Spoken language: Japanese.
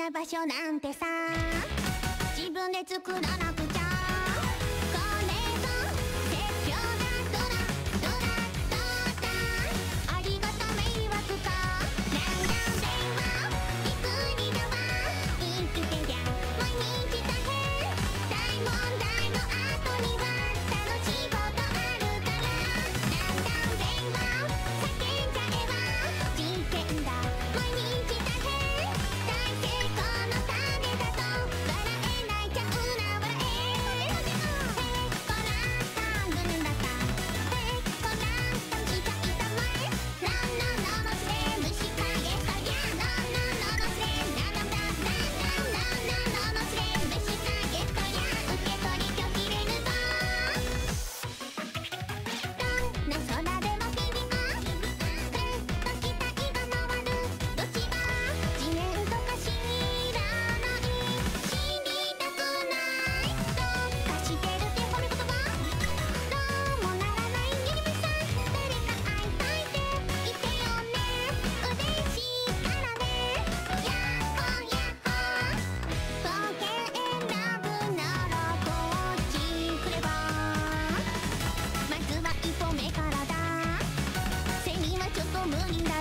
な場所なんてさ自分で作らなくちゃ。これぞ絶妙なドラドラドラ、ありがと迷惑かなんだ電話いつにだわ生きてりゃ毎日大変。大問題の後には楽しいことあるから。なんだ電話叫んじゃえば事件だ毎日大変。大成功の種だと笑えないちゃうな笑え。ペコランタングルだったペコランタンしちゃいたまえ。ランナンののすれ虫かげそりゃランナンののすれランナンだランナンランナンののすれ虫かげそりゃ受け取り拒否れるぞ。どんな空でも日々はふっと期待が回る。どっちが地面とか知らない知りたくない。どうかしてるって褒め言葉どうもならないゆりめさん。誰か会いたいって言ってよね。嬉しいからね。ヤッホーヤッホーポケ選ぶならこっち来れば。まずは一歩目からだ。セミはちょっと無理だ。